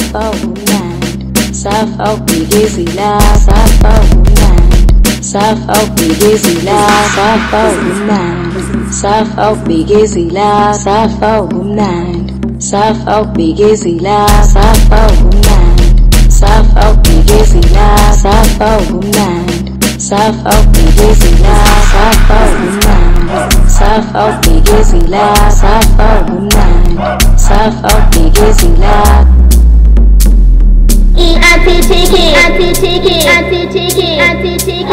Safau bigezila, safau bunand. Safau bigezila, safau bunand. Safau bigezila, safau bunand. Safau bigezila, safau bunand. Safau bigezila, safau bunand. Safau bigezila, safau bunand. Safau bigezila, safau bunand. Safau bigezila. UntiChicks, UntiChicks, UntiChicks, UntiChicks,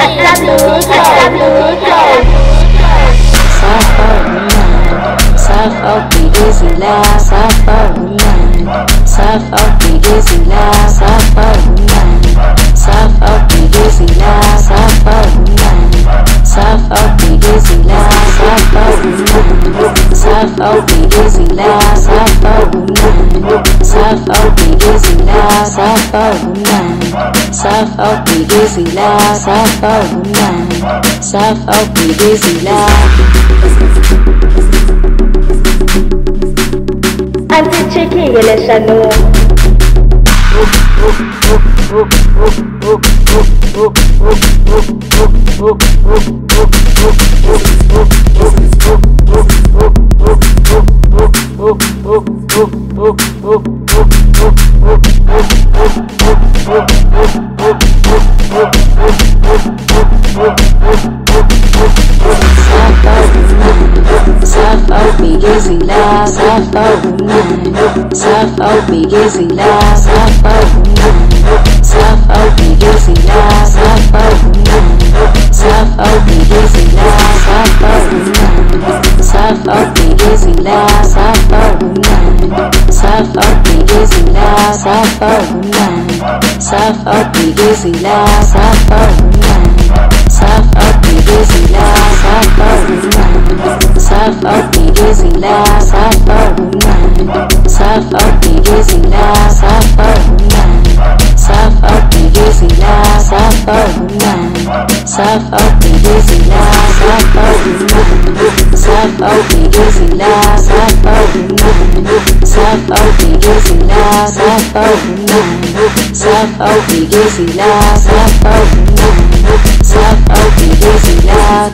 Safau bunand. Safau bigezila, safau bunand. Safau bigezila, safau bunand. Safau bigezila, safau bunand. Safau bigezila, safau bunand. Safau bigezila, safau bunand. Safau bigezila, safau bunand. Safau bigezila, safau bunand. Safau bigezila. UntiChicks relation. Safau bigezila, safau bunand. Safau bigezila, safau bunand. Safau bigezila, safau bunand. Safau bigezila, safau bunand. Safau bigezila, safau bunand. Safau bigezila, safau bunand. Safau bigezila, safau bunand. Safau bigezila, safau bunand. Safau bigezila, safau bunand. Safau bigezila, safau bunand. Safau bigezila, safau bunand. Safau bigezila, safau bunand. Safau bigezila, safau bunand. Safau bigezila, safau bunand. Safau bigezila, safau bunand. Safau bigezila.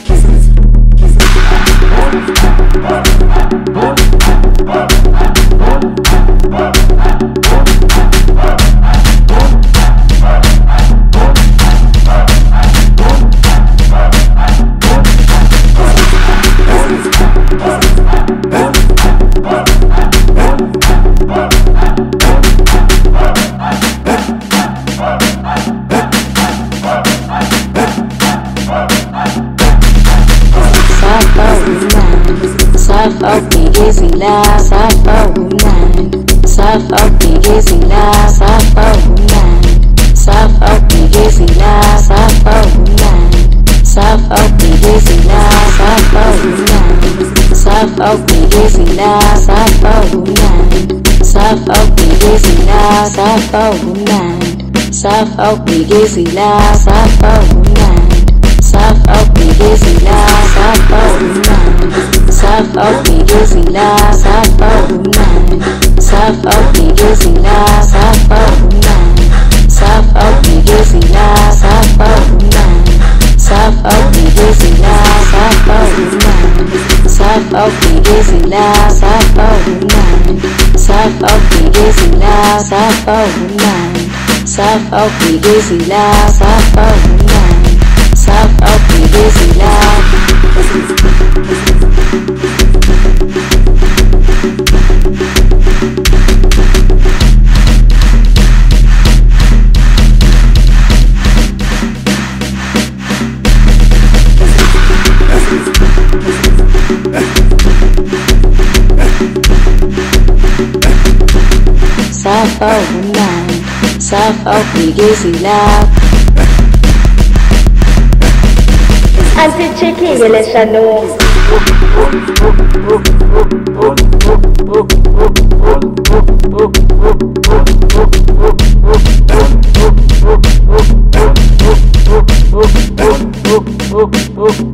Safau bigezila, safau bunand. Safau bigezila, safau bunand. Safau bigezila, safau bunand. Safau bigezila, safau bunand. Safau bigezila, safau bunand. Safau bigezila, safau bunand. Safau bigezila, safau bunand. Safau bigezila, safau bunand. Safau bigezila, safau bunand. Safau bigezila, safau bunand. Safau bigezila, safau bunand. Safau bigezila, safau bunand. Safau bigezila, safau bunand. Safau bigezila, safau bunand. Safau bigezila, safau bunand. Safau bigezila. Safau bunand. Safau bigezila. UntiChicks relation. Oh,